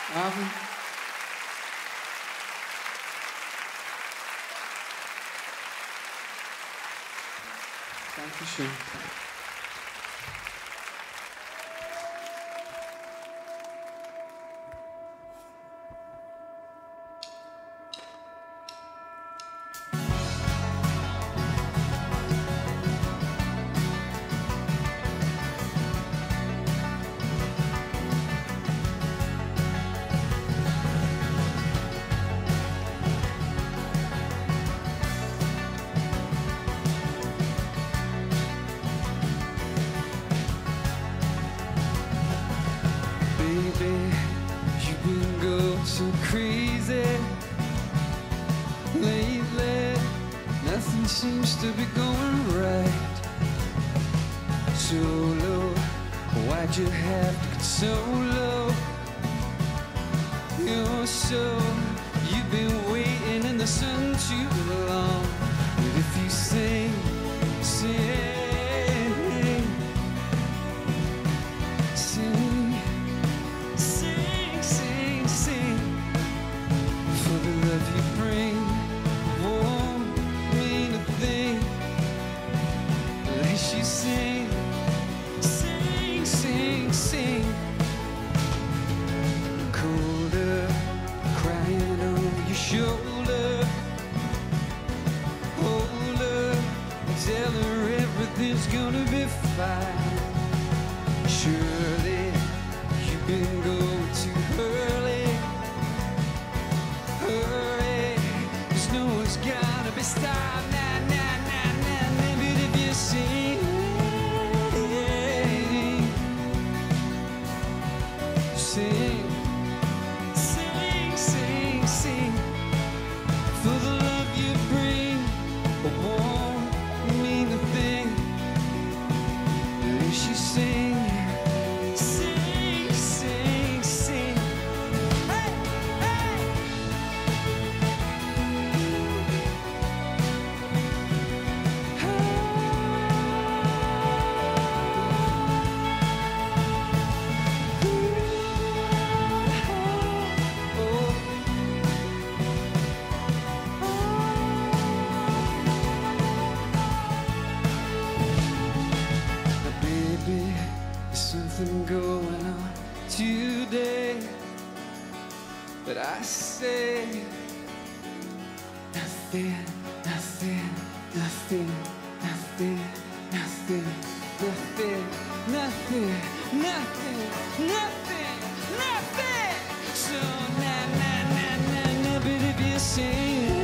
Abend. Dankeschön. You've been going so crazy lately. Nothing seems to be going right. So low, why'd you have to get so low? You're so, you've been waiting in the sun too long. But if you sing, sing. Shoulder, hold her, tell her everything's gonna be fine. Surely you've been going too early. Hurry, 'cause no one's gotta be stopped. Nah, nah, nah, nah, nah. But if you sing, sing. Something going on today, but I say nothing, nothing, nothing, nothing, nothing, nothing, nothing, nothing, nothing, nothing. So nah, nah, nah, nah, nah, but if you sing.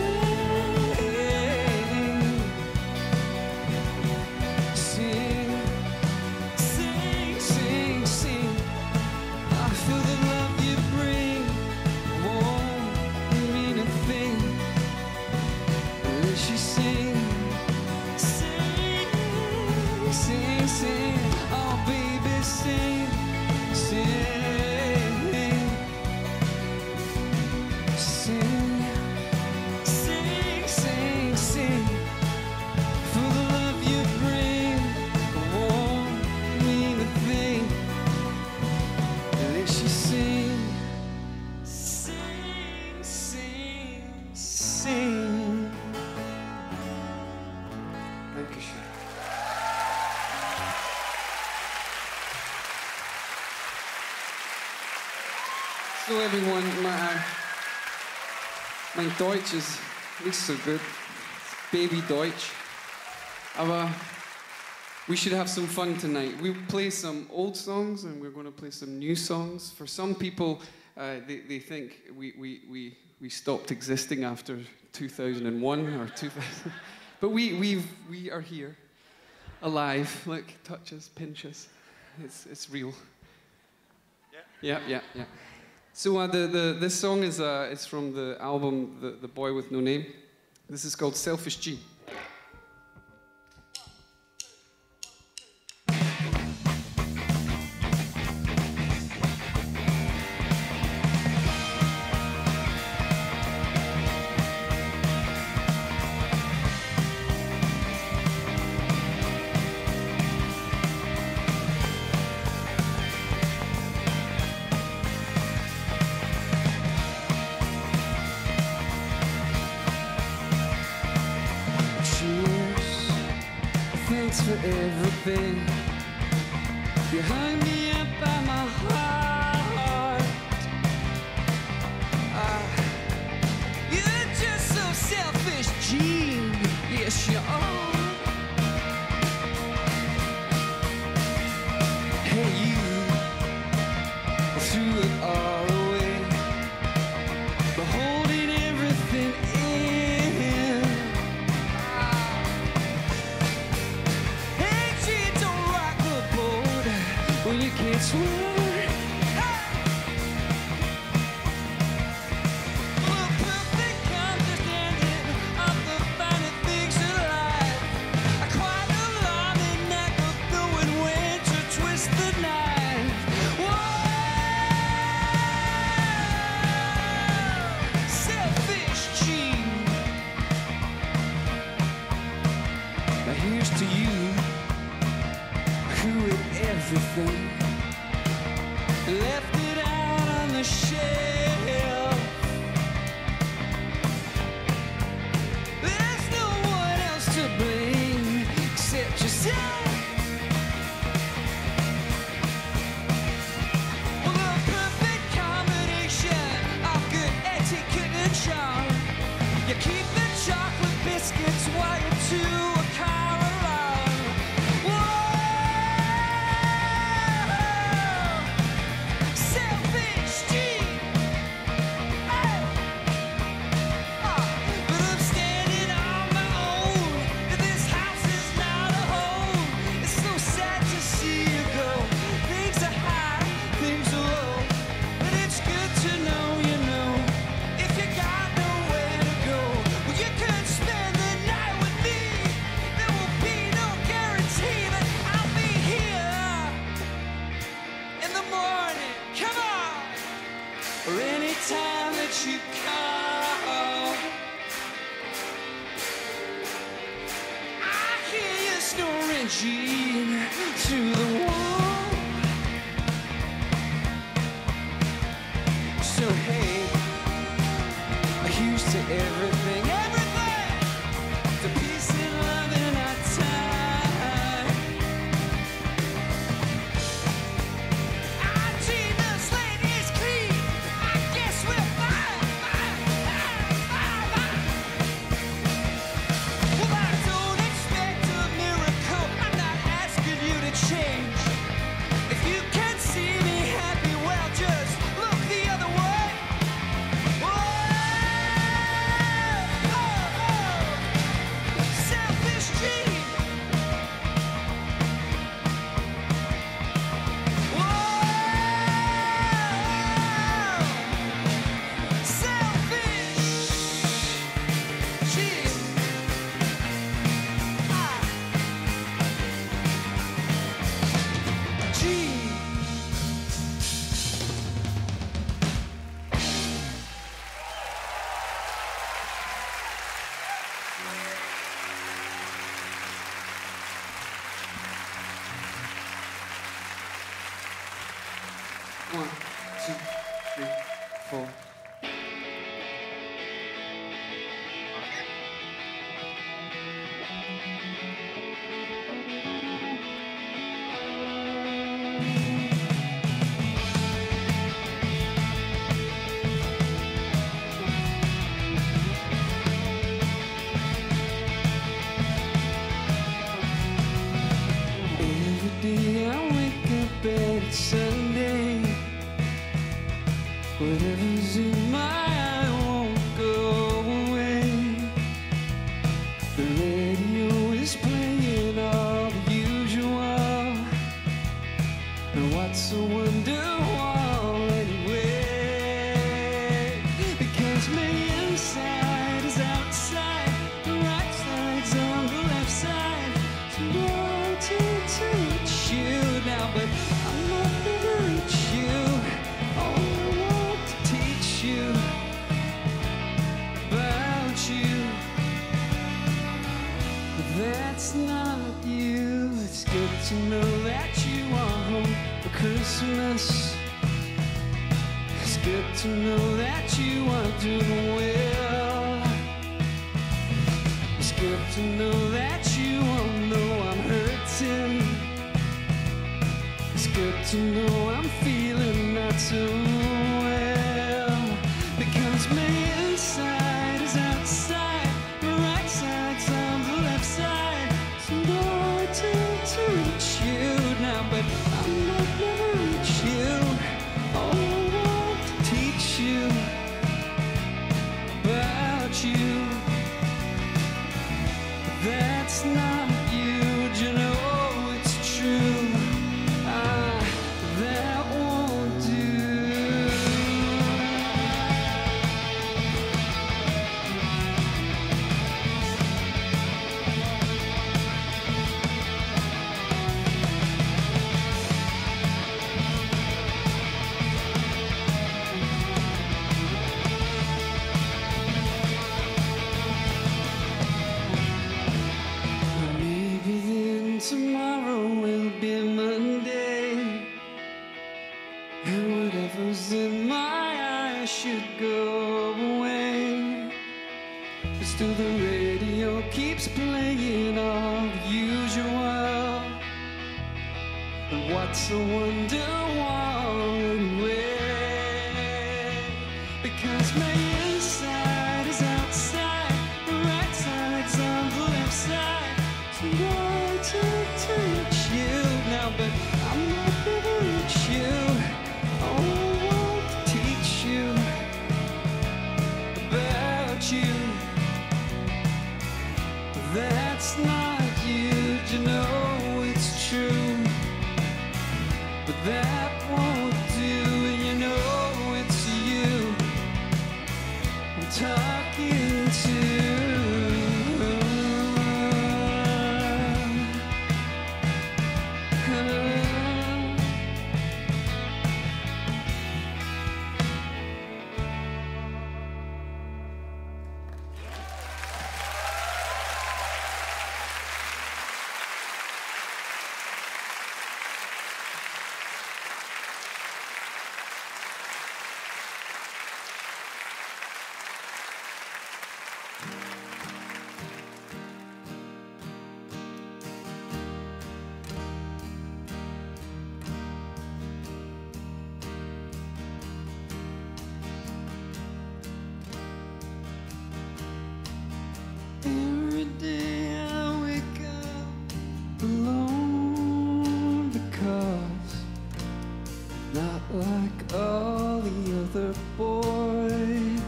So everyone, mein Deutsch ist nicht so good. Baby Deutsch. Aber we should have some fun tonight. We play some old songs and we're going to play some new songs. For some people, they think we stopped existing after 2001 or 2000. But we are here, alive. Look, touch us, pinch us. It's real. Yeah. So this song is it's from the album The Boy with No Name. This is called Selfish G. to everything. You hung me up by my heart. You're just so selfish, Gene. Yes, you are. Hey, you threw it all away, but holding everything in. Hey, Gene, don't rock the boat when you can't swim. Here's to you, who ate everything, left it out on the shelf. There's no one else to blame except yourself. Well, the perfect combination of good etiquette and charm. You keep the chocolate biscuits while you chew a car around. Whoa! Selfish Gene. Hey. But I'm standing on my own. This house is not a home. It's so sad to see you go. Things are high, things are low. But it's good to know you know. If you got nowhere to go, well, you could spend the night with me. There will be no guarantee that I'll be here in the morning. Come on! Or any time that you call. I hear you snoring, Gene, through the wall. So hey, here's to everything, everything, the peace and love in our time. Gene, the slate is clean. I guess we're fine, fine, fine, fine, fine. Well, I don't expect a miracle. I'm not asking you to change. If you can't see me happy, well, just look the other way. Selfish Gene. Selfish Gene. Gene. One, two, three, four. Every day I wake up and it's Sunday. Whatever's in my eye won't go away. The radio is playing all the usual. And what's a wonderwall anyway? Because my inside is outside, the right side's on the left side. So I want to touch you now, but I'm not gonna reach you. All I want to teach you about you, but that's not you. It's good to know that you are home for Christmas. It's good to know that you are doing well. It's good to know that you won't know I'm hurt good to know I'm feeling not so well, because my inside is outside, the right side's on the left side. So Lord, to reach you now, but I'm not gonna reach you. All I want to teach you about you. That's not you, you know it's true. That won't do. Maybe then tomorrow will be Monday, and whatever's in my eyes should go away. But still the radio keeps playing all the usual. And what's a wonder one way? Because my inside is outside, the right side's on the left side. So I to reach you now, but I'm not gonna reach you. I want to teach you about you. That's not you, you know it's true. But that won't do, you know it's you I'm talking to. Every day I wake up alone, because not like all the other boys.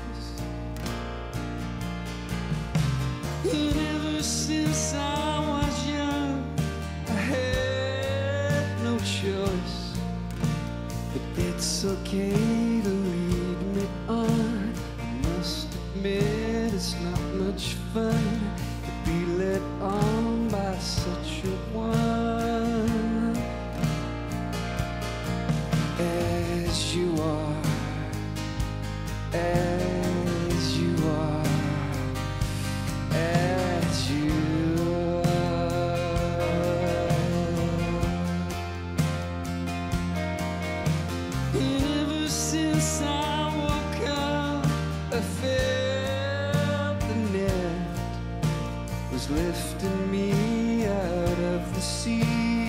And ever since I was young, I had no choice. But it's okay to lead me on. I must admit it's not much fun to be led on by such a one as you are, as you are, as you are. And ever since I woke up, I felt the net was lifting me out of the sea.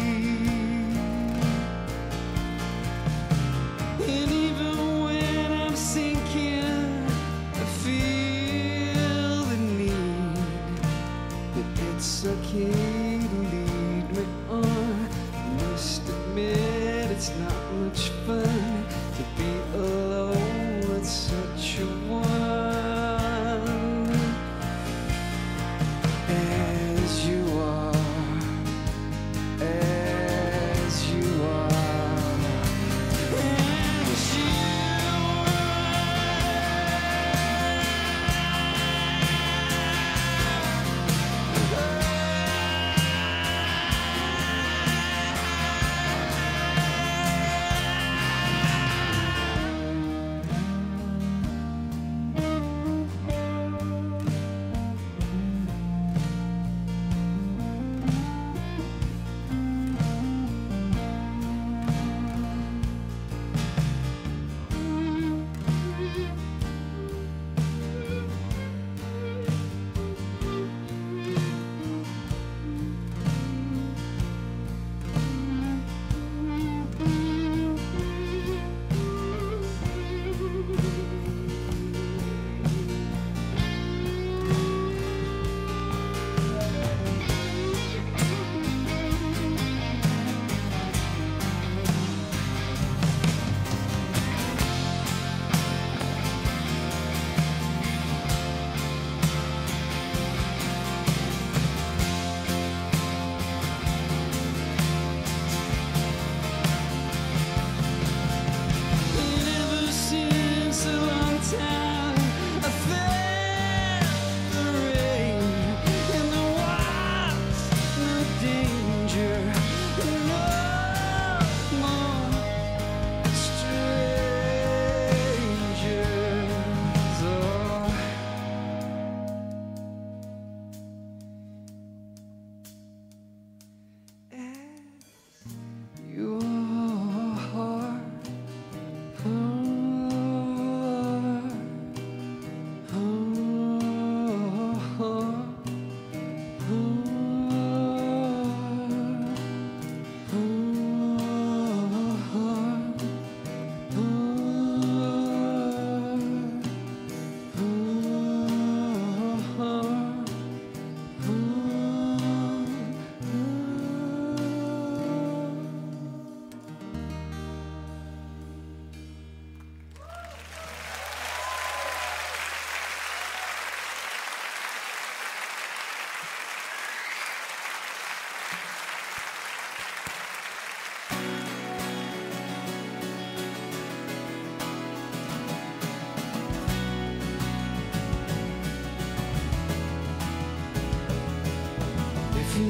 And even when I'm sinking, I feel the need that it's okay to lead me on. I must admit it's not much fun to be alone with such a one. As you are, as you are, as you are.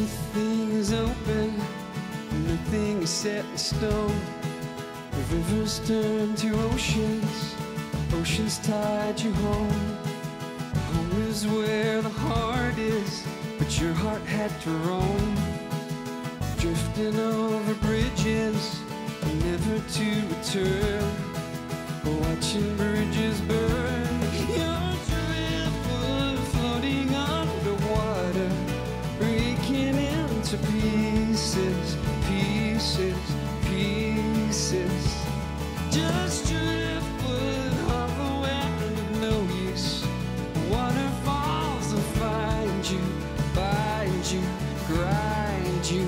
Everything is open, nothing is set in stone. The rivers turn to oceans, oceans tide you home. Home is where the heart is, but your heart had to roam. Drifting over bridges, never to return. Watching bridges burn. Your driftwood floating underwater, breaking into pieces, pieces, pieces. Just driftwood, hollow and of no use. Waterfalls will find you, grind you.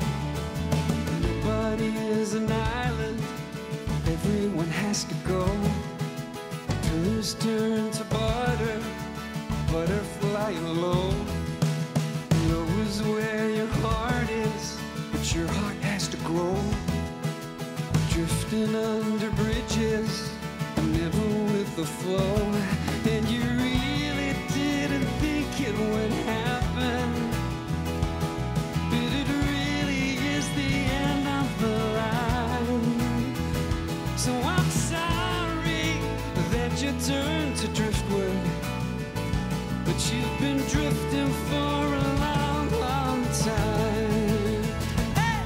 Nobody is an island, everyone has to go. Pillars turn to butter, butter flying low. Low is where your heart is, but your heart has to grow. Drifting under bridges, never with the flow. And you really didn't think it would happen, but it really is the end of the line. So I'm sorry that you turned to driftwood, but you've been drifting for a long, long time. Hey,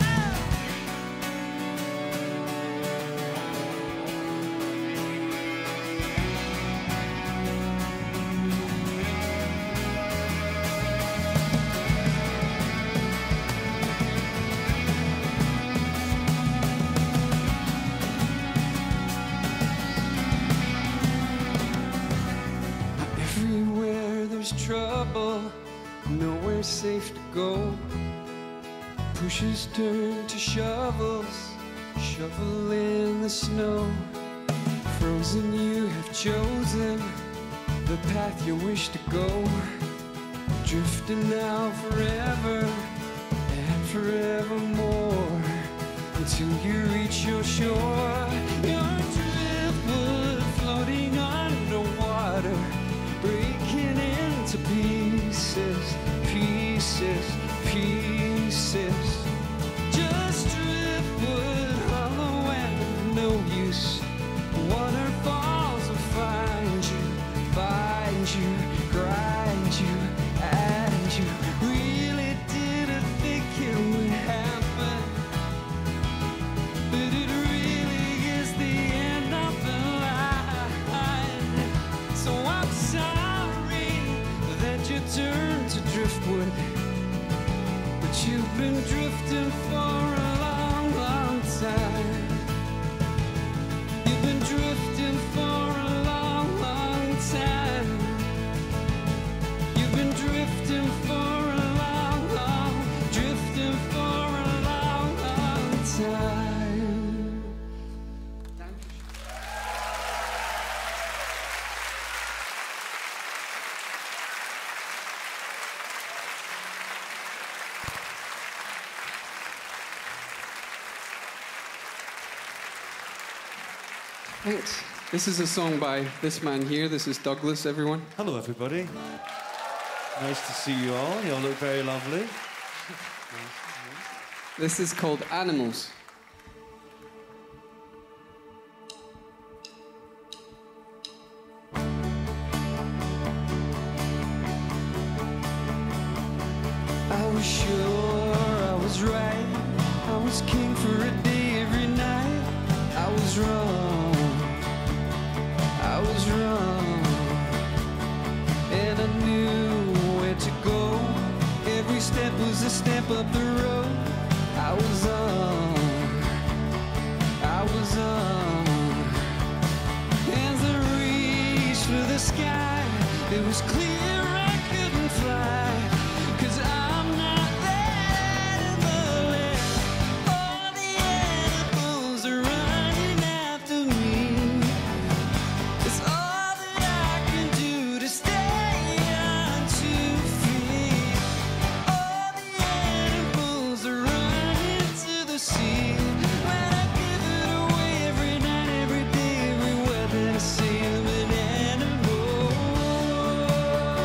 everywhere there's trouble, nowhere safe to go. Pushers turn to shovels, shovel in the snow. Frozen, you have chosen the path you wish to go. Drifting now forever and forevermore, until you reach your shore. Your driftwood floating underwater, breaking into pieces, pieces, pieces. Just driftwood, hollow and of no use. Waterfalls will find you, grind you, and you really didn't think it would happen, but it really is the end of the line. So I'm sorry that you turned to driftwood, but you've been drifting for a long, long time. You've been drifting for a long, long time. You've been drifting for a long, long, drifting for a long, long time. Thanks. This is a song by this man here. This is Douglas, everyone. Hello, everybody. Nice to see you all. You all look very lovely. This is called Animals. I was sure I was right. I was king for a day every night. I was wrong. I was wrong. And I knew where to go. Every step was a step up the road. I was on. I was on. Hands that reached for the sky. It was clear I couldn't fly, 'cause I'm not that in the land. All the animals are running after me. It's all that I can do to stay on 2 feet. All the animals are running to the sea. When I give it away every night, every day, everywhere that I see them, an animal.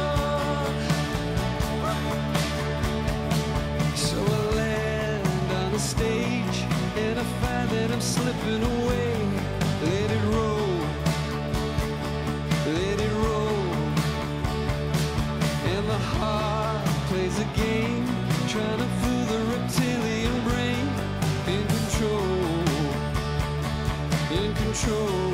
control.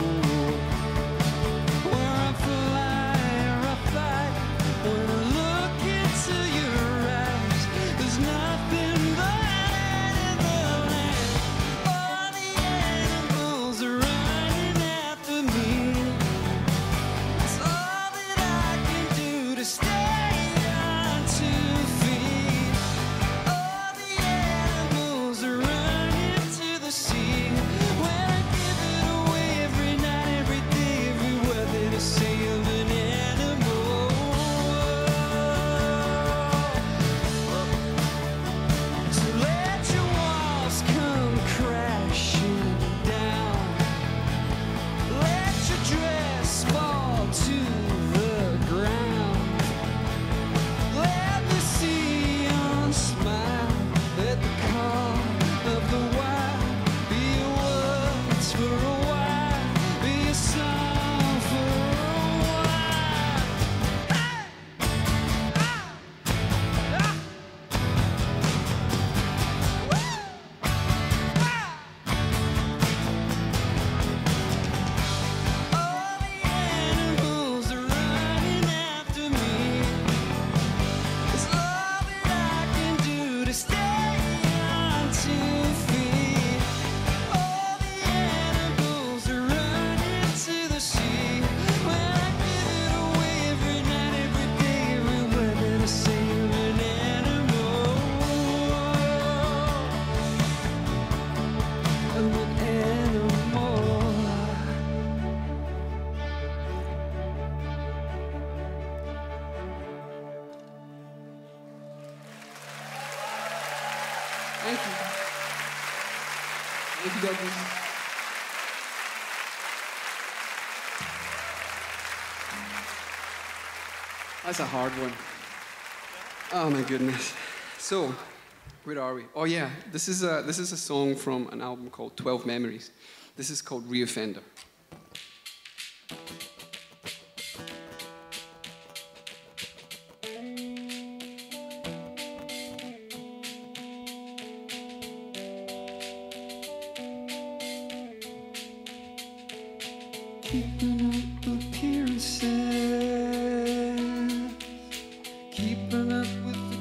Where I fly or I fight, when I look into your eyes, there's nothing but in the land. All the animals are running after me. It's all that I can do to stay on 2 feet. All the animals are running to the sea. When I give it away every night, every day, everywhere, that I save an animal. So let your walls come crashing down. Let your dress fall to the ground. Let me see your smile. Let the call of the wild be your words for a while, be a song for a while. Hey! Ah! Ah! Woo! Ah! All the animals are running after me. It's all that I can do to stay on 2 feet. All the animals are running to the sea. When I give it away every night, every day, everywhere, that I save an animal. I'm an animal. Thank you. Thank you, Douglas. That's a hard one. Oh my goodness. So, where are we? Oh yeah, this is a song from an album called 12 Memories. This is called Reoffender. Keeping up appearances, keeping up with the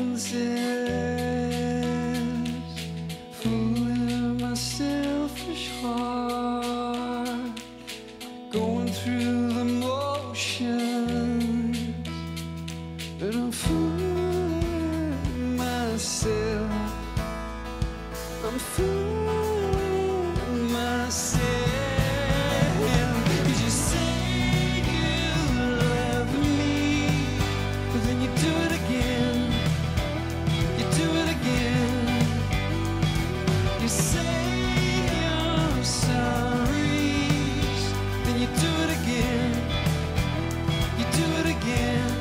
Joneses, fooling my selfish heart, going through the motions, but I'm fooling myself. I'm fooling myself. 'Cause you say you love me, but then you do it again. You do it again. You say you're sorry, then you do it again. You do it again.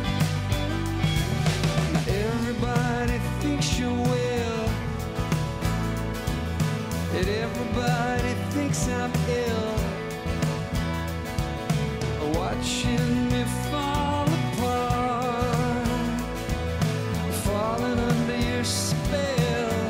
Now everybody thinks you're well, and everybody thinks I'm ill, watching me fall apart, falling under your spell.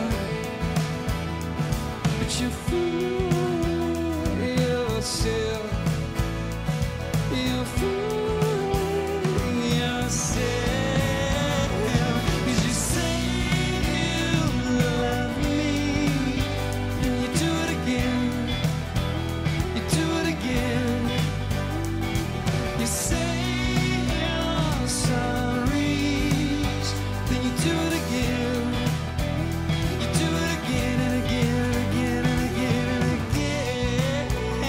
But you fool yourself. You fool yourself. 'Cause you say you love me, and you do it again. You do it again. You say you're sorry, then you do it again. You do it again and again and again and again and again.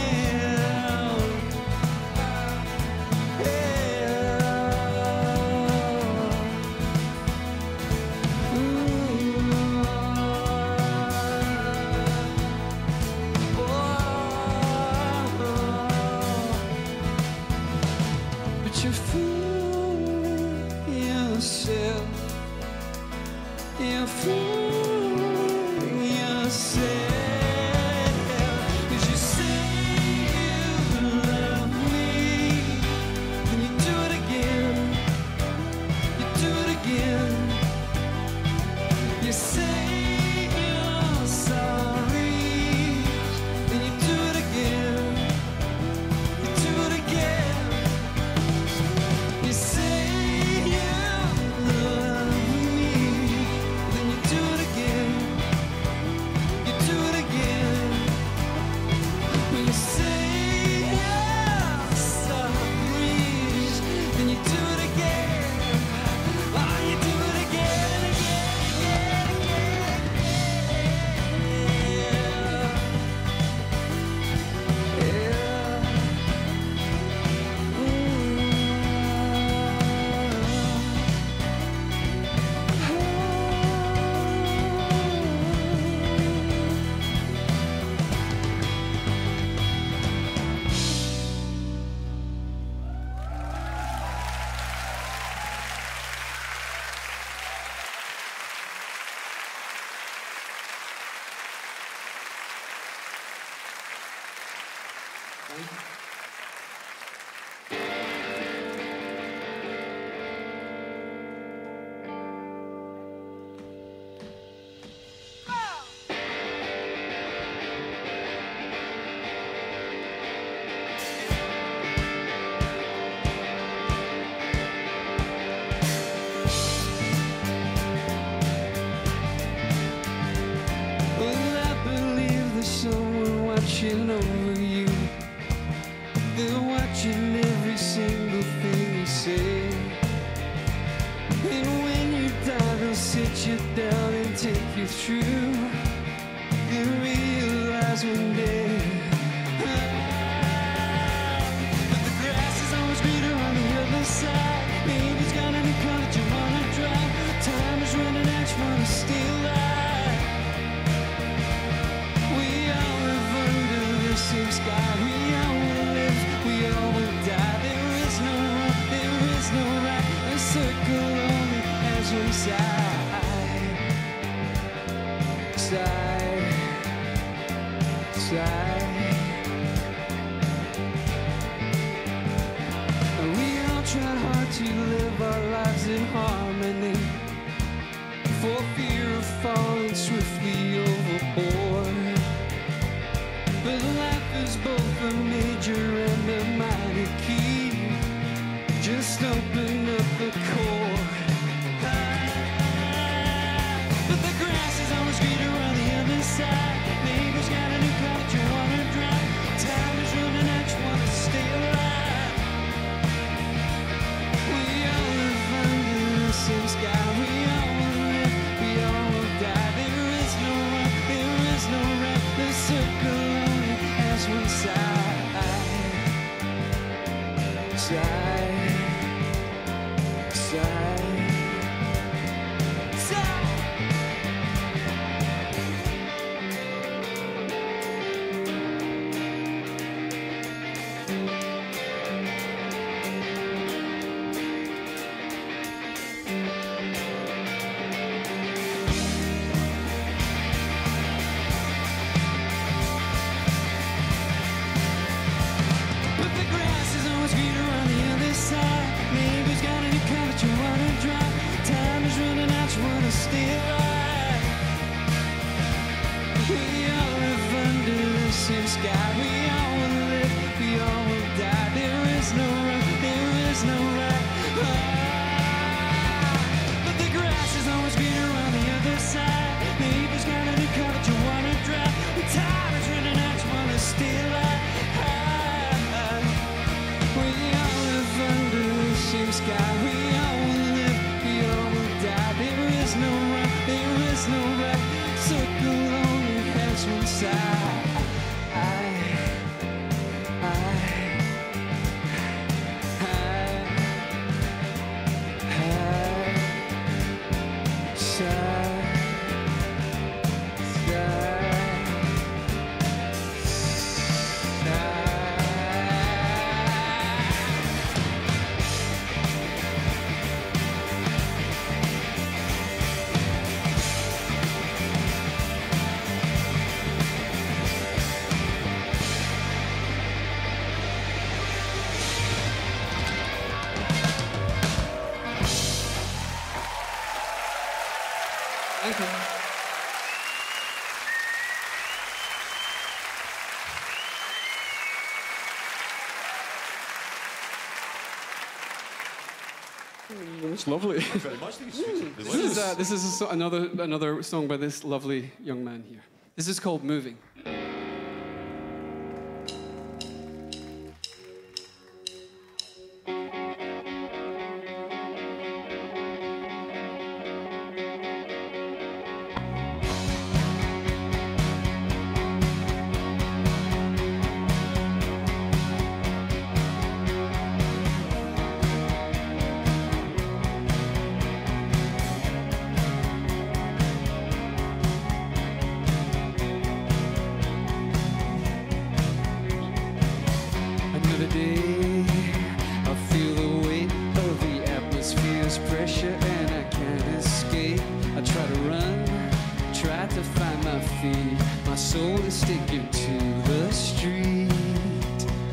But you fool yourself. You fool yourself. 'Cause you say you love me, then you do it again. You do it again. You say you're sorry, then you do it again. Over you, they're watching every single thing you say. And when you die, they'll sit you down and take you through. You realize one day, but the grass is always greener on the other side. Baby's got a new car that you wanna drive. Time is running out, you wanna stay alive. We all live under the same sky. We all will live, we all will die. There is no wrong, there is no right. A circle only has one side. Side, side. We all try hard to live our lives in harmony, for fear of falling swiftly overboard. But life is both a major and a minor key. Just open up the chord. But the grass is always greener on the other side. Neighbor's got a new car that you wanna drive. Time is running out, you wanna stay alive. We all live under the same sky. We all will live, we all will die. There is no wrong, there is no right. The circle only has one side. Side, side, side. But the grass is always greener on the other side. Neighbor's got a new car that you wanna drive. Time is running out, you wanna stay alive. We all live under the same sky. We all will live, we all will die. There is no wrong, there is no right. But the grass is always greener on the other side. Neighbor's got a new car that you wanna drive. The time is running out, you wanna stay alive. We all live under the same sky. We all will live, we all will die. There is no wrong, there is no right. Circle only has one side. Thank you. It's lovely. Very much. This is another song by this lovely young man here. This is called Moving. Another day, I feel the weight of the atmosphere's pressure and I can't escape. I try to run, try to find my feet. My soul is sticking to the street.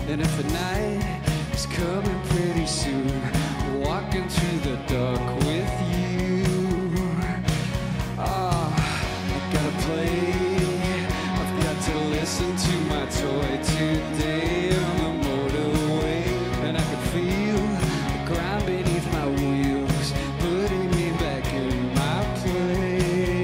And if the night is coming pretty soon, walking through the dark with you. I gotta play. I've got to listen to my toy today on the motorway, and I can feel the ground beneath my wheels, putting me back in my place.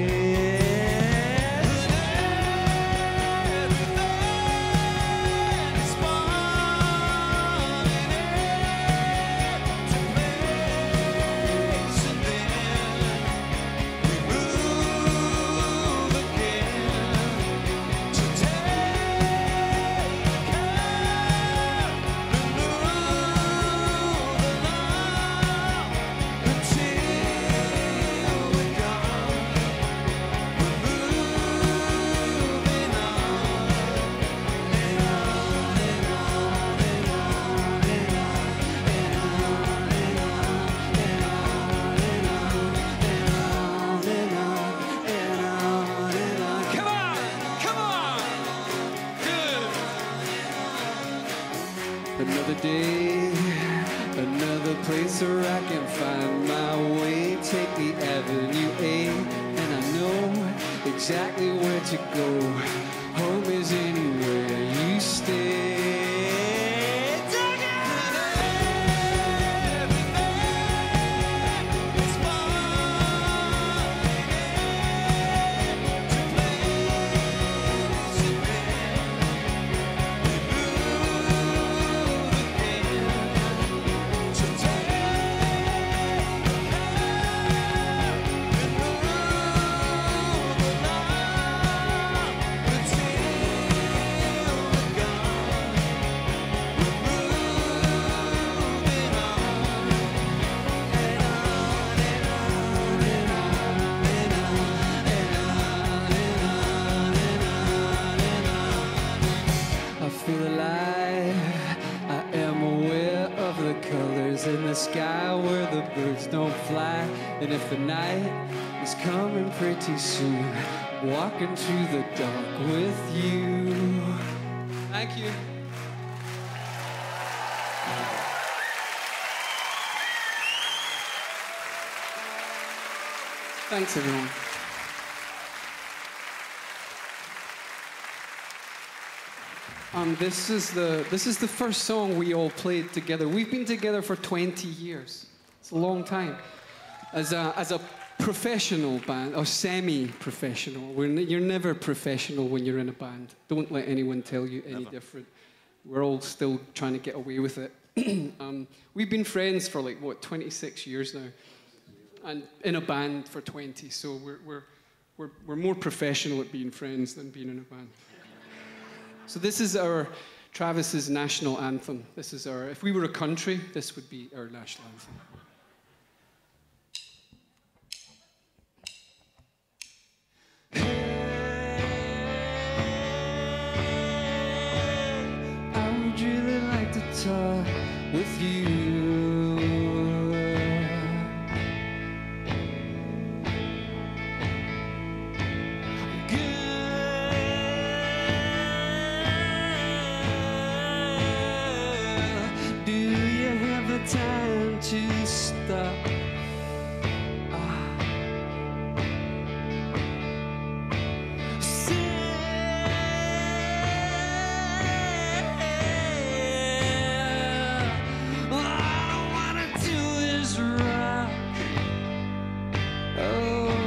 Another day, another place where I can find my way. Take the Avenue A, and I know exactly where to go. Home is anywhere you stay. In the sky where the birds don't fly. And if the night is coming pretty soon, walking through the dark with you. Thank you. Thanks, everyone. This is the first song we all played together. We've been together for 20 years. It's a long time. As a professional band, or semi-professional. You're never professional when you're in a band. Don't let anyone tell you any different. We're all still trying to get away with it. We've been friends for 26 years now, and in a band for 20. So we're more professional at being friends than being in a band. So this is Travis's national anthem. This is if we were a country, this would be our national anthem. I would really like to talk with you. Time to stop. All I wanna do is rock. Oh,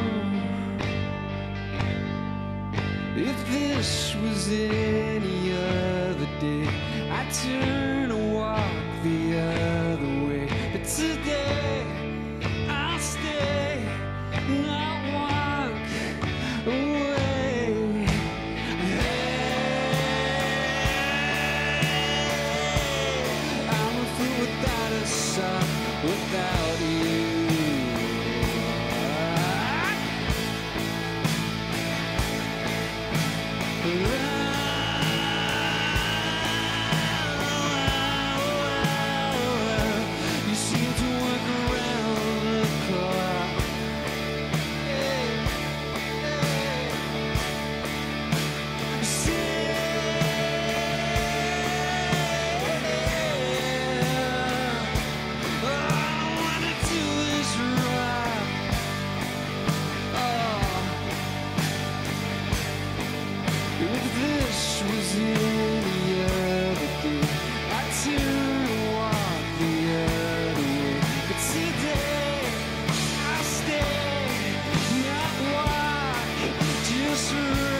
if this was any other day, I'd turn and walk the other way. But today, I'll stay, not walk away. Hey, I'm a fool without a sock, without you. any other day, I'd turn and walk the other way. But today, I'll stay, not walk, just run.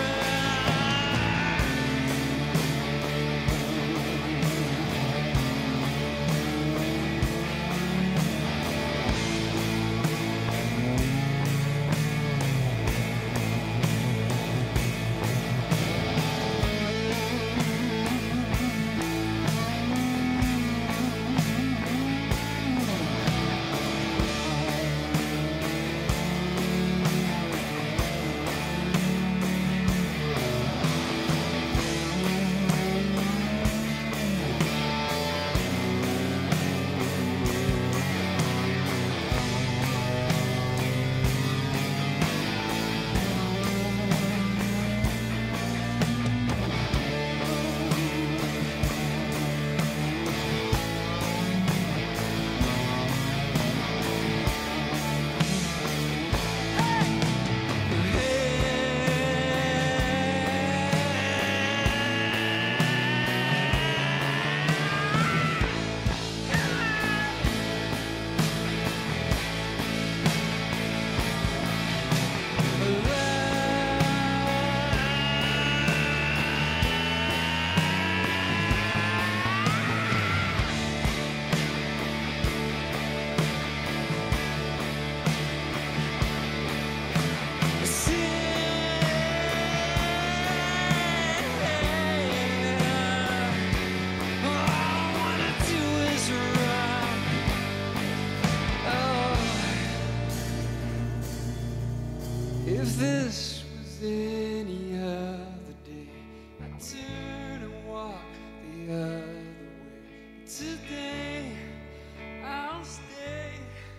If this was any other day, I'd turn and walk the other way. Today, I'll stay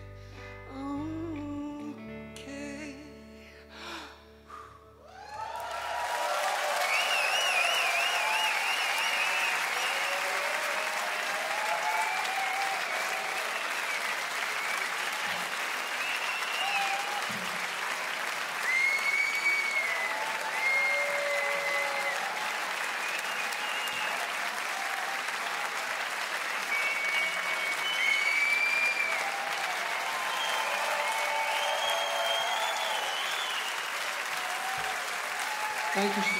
okay. Thank you.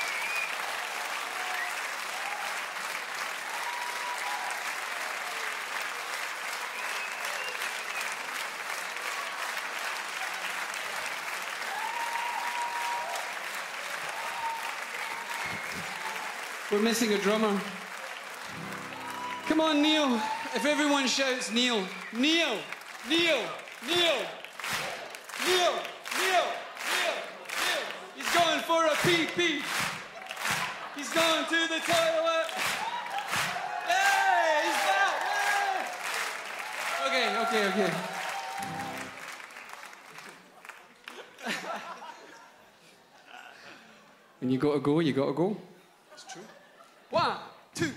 We're missing a drummer. Come on, Neil. If everyone shouts Neil. Neil! Neil! Neil! Neil! Neil! He's going for a pee-pee. He's going to the toilet. Hey, he's back. Hey. Okay. When you gotta go, you gotta go. That's true. 1, 2.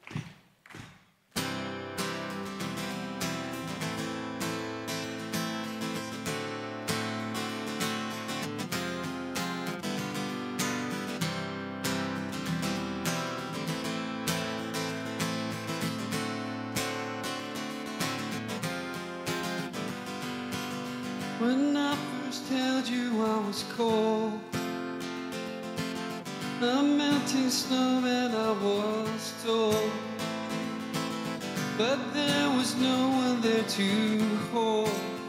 When I first held you, I was cold. A melting snow and I was told, but there was no one there to hold.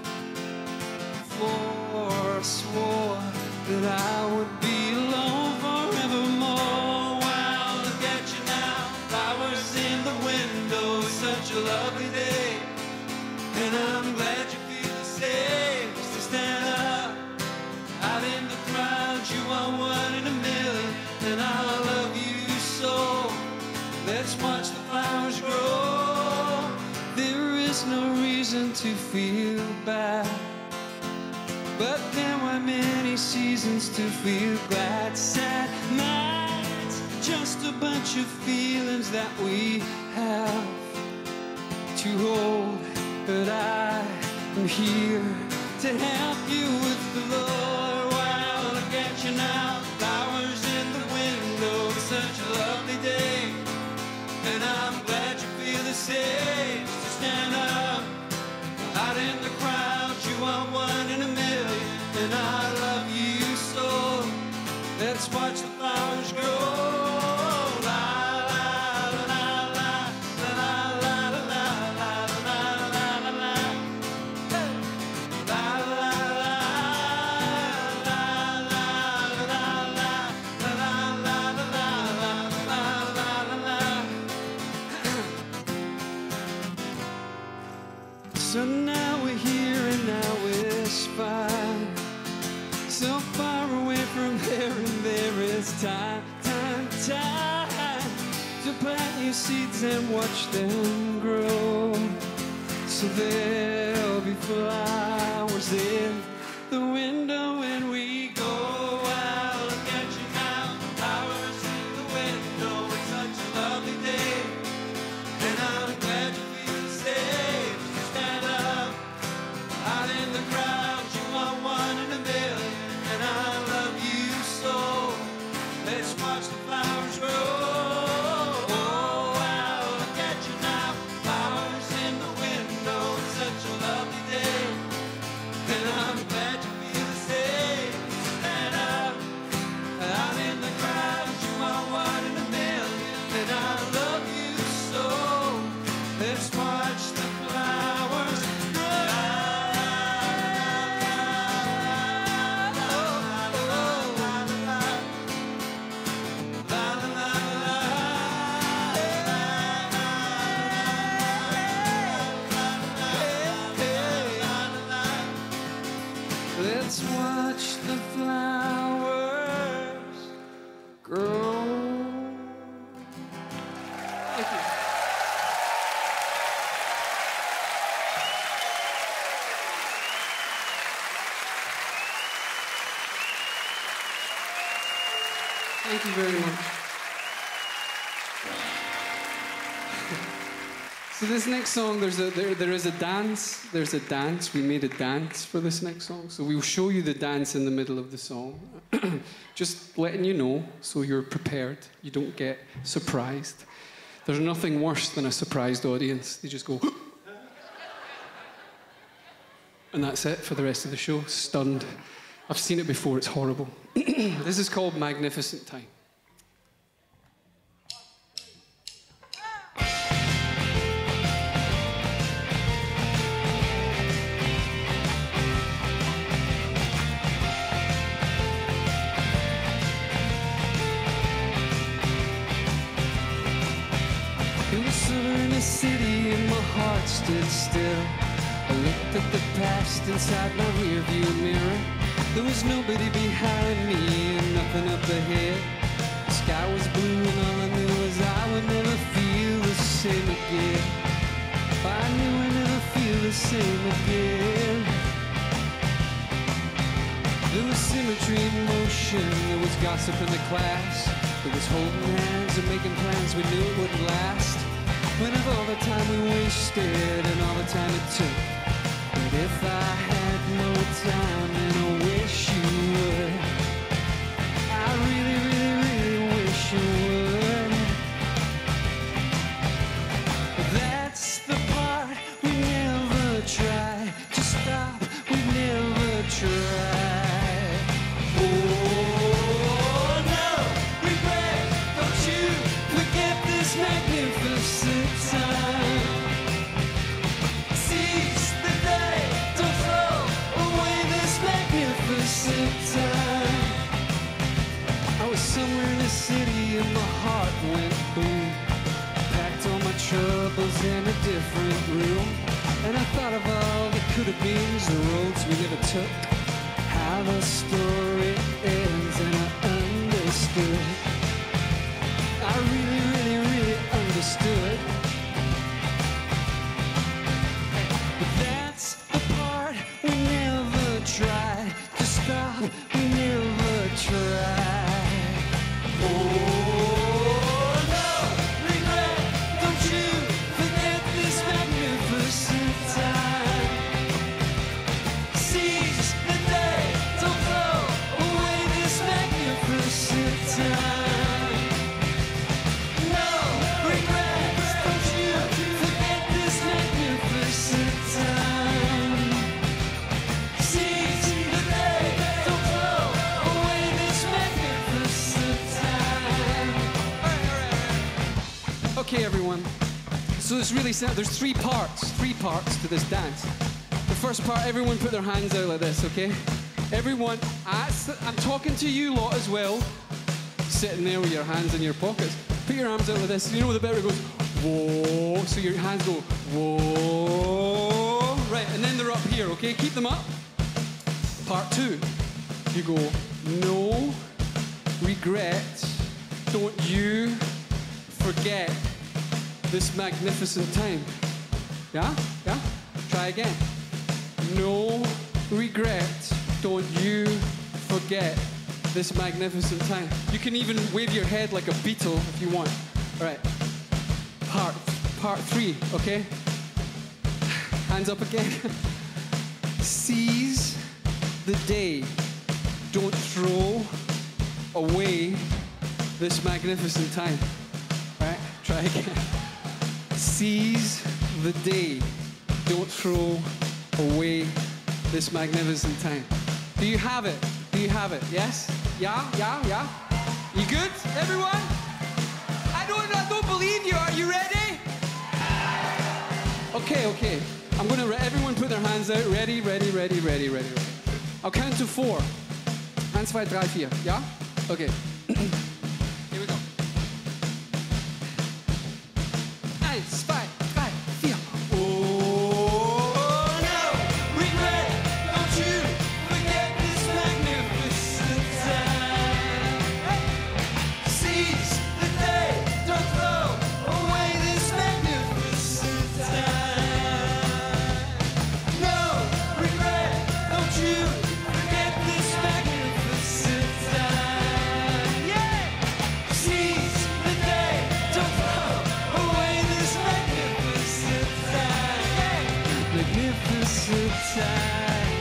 For I swore that I would be alone forevermore. Well, look at you now, flowers in the window, such a lovely day, and I'm glad you feel the same. Just to stand up, out in the crowd, you are one in a million, and I love you so. Let's watch the flowers grow. There is no reason to feel bad, but there were many seasons to feel glad. Sad nights, just a bunch of feelings that we have to hold. But I am here to help you with the Lord. Wow, look at you now, flowers in the window, such a lovely let's watch the flowers grow. So now we're here and now it's fine. So far away from there and there is time to plant new seeds and watch them grow. So there'll be flowers in the window when we go out. Look at you now, flowers in the window. It's such a lovely day, and I'm glad you feel safe. Stand up out in the crowd. You are one in a million, and I love you so. Let's watch the flowers grow. Let's watch the flowers grow. Thank you. Thank you very much. So this next song, there is a dance. There's a dance. We made a dance for this next song. So we'll show you the dance in the middle of the song. Just letting you know so you're prepared. You don't get surprised. There's nothing worse than a surprised audience. They just go... and that's it for the rest of the show. Stunned. I've seen it before. It's horrible. This is called Magnificent Time. City and my heart stood still. I looked at the past inside my rearview mirror. There was nobody behind me and nothing up ahead. The sky was blue and all I knew was I would never feel the same again. I knew I'd never feel the same again. There was symmetry in motion, there was gossip in the class. There was holding hands and making plans we knew it wouldn't last. But of all the time we wasted and all the time it took. But if I had more time, then I wish you would. I really, really, really wish you would. But that's the part we never try to stop. We never try. Oh no, regret, don't you forget this magnificent time. Seize the day, don't throw away this magnificent time. I was somewhere in the city and my heart went boom. Packed all my troubles in a different room. And I thought of all that could have been, the roads we never took, how the story ends, and I understood. I really, really, really understood. But that's the part we never tried to stop. We never tried. Oh no, regret, don't you forget this magnificent time. Seize the day, don't throw Okay, everyone. So it's really simple. There's three parts to this dance. The first part, everyone put their hands out like this, okay? Everyone, I'm talking to you lot as well, sitting there with your hands in your pockets. Put your arms out like this. You know the bit where it goes, whoa, so your hands go, whoa. Right, and then they're up here, okay? Keep them up. Part two, you go, no regrets, don't you forget this magnificent time. Yeah? Yeah? Try again. No regrets, don't you forget this magnificent time. You can even wave your head like a beetle if you want. All right. Part three, okay? Hands up again. Seize the day. Don't throw away this magnificent time. All right, try again. Seize the day. Don't throw away this magnificent time. Do you have it? Do you have it? Yes? Yeah? Yeah? Yeah? You good, everyone? I don't believe you. Are you ready? Okay. I'm gonna everyone put their hands out. Ready. I'll count to 4. 1, 2, 3, 4. Yeah? Okay. Here we go. 1, 2, 3, 4. Oh, no regret. Don't you forget this magnificent time. Seize the day. Don't throw away this magnificent time. No regret. Don't you forget this magnificent time. Yeah. Seize the day. Don't throw away this magnificent time. Yeah. Magnificent time.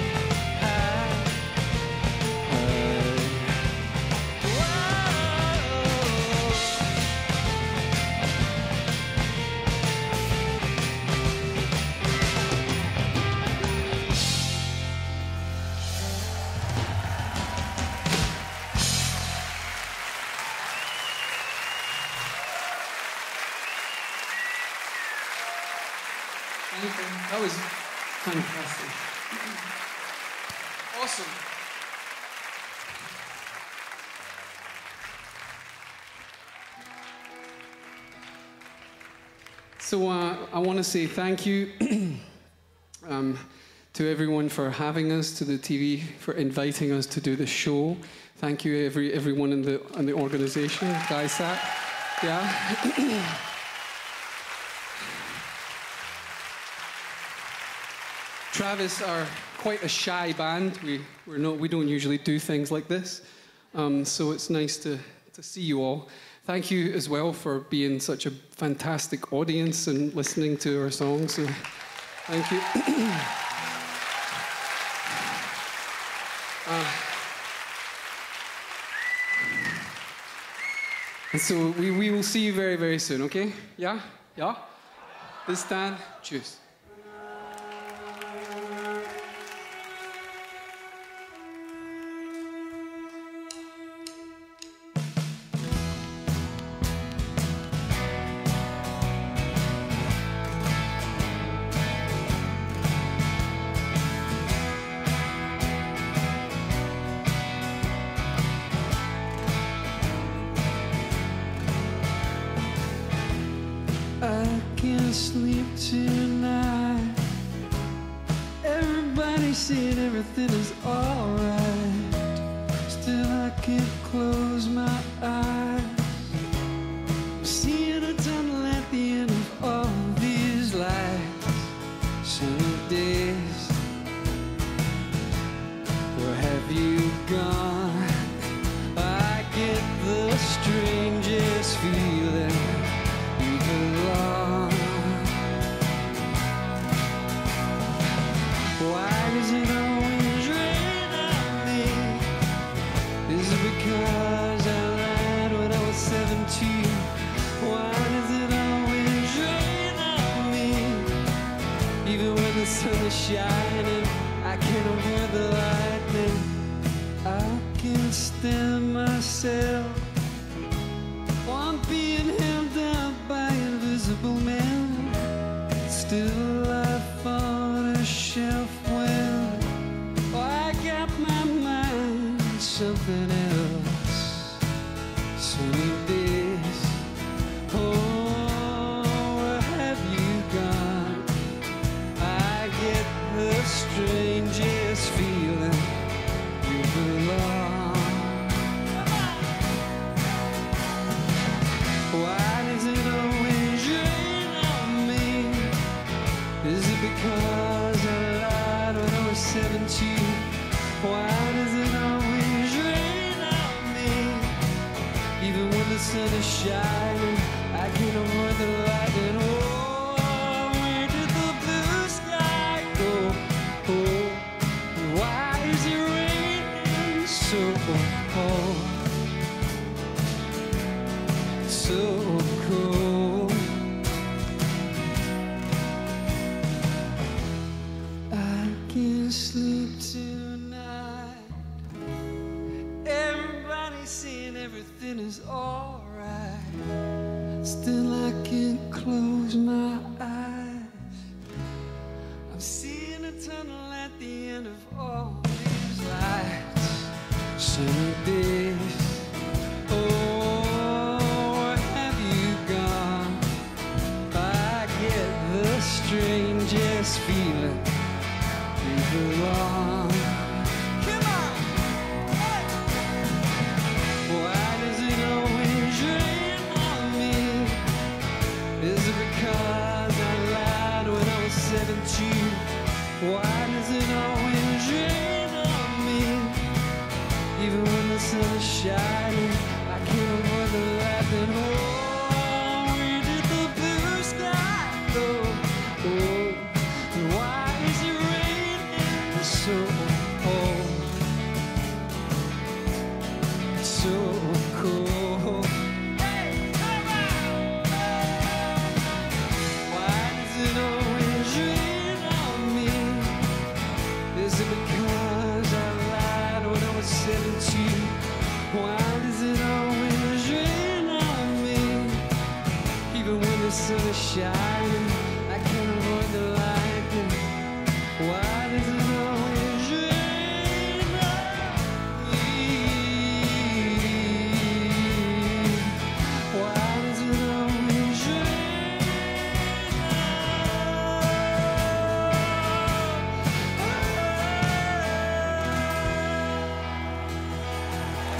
That was fantastic. Awesome. So I want to say thank you to everyone for having us, to the TV for inviting us to do the show. Thank you everyone in the organization, 3Sat. Yeah. Travis are quite a shy band. We don't usually do things like this, so it's nice to see you all. Thank you as well for being such a fantastic audience and listening to our songs. So, thank you. And so we will see you very, very soon. Okay? Yeah? Yeah? This time, cheers. I can't sleep tonight. Everybody said everything is alright. Still I can't close my eyes. I'm seeing a tunnel at the end of all these lights. Sunny days, where have you gone? I get the strangest feeling. Why does it always rain on me? Is it because I lied when I was 17? Why does it always rain on me? Even when the sun is shining, I can't avoid the lightning. I can't stand myself. I'm being held down by something else. Sunny days. Oh, where have you gone? I get the strangest feeling you belong. Why does it always rain on me? Is it because I lied when I was 17? Why does it always rain on me? Even when the sun is shining, I can't avoid the lightning. Oh, where did the blue sky go? Oh, why is it raining so cold? So cold. I can't sleep tonight. Everybody's saying everything is alright. Still I can't close my eyes. I'm seeing a tunnel at the end of all these lights. Sunny days. Oh, where have you gone? I get the strangest feeling you belong. Come on! Why does it always rain on me? Is it because I lied when I was 17? Why does it always rain on me? Even when the sun is shining, I can't avoid the laughing. Oh, where did the blue sky go? Oh, and why is it raining so cold? So cold. Why does it always rain on me? Is it because I lied when I was 17? Why does it always rain on me? Even when the sun is shining, I can't avoid the lightning. Why does it always rain on me? Why does it always rain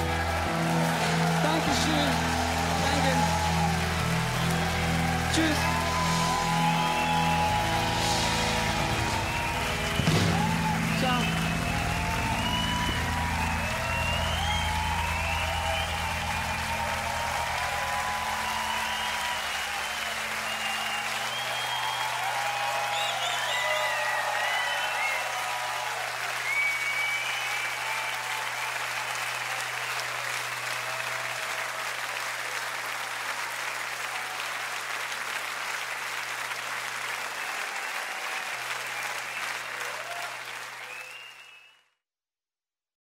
Dankeschön. Danke. Tschüss.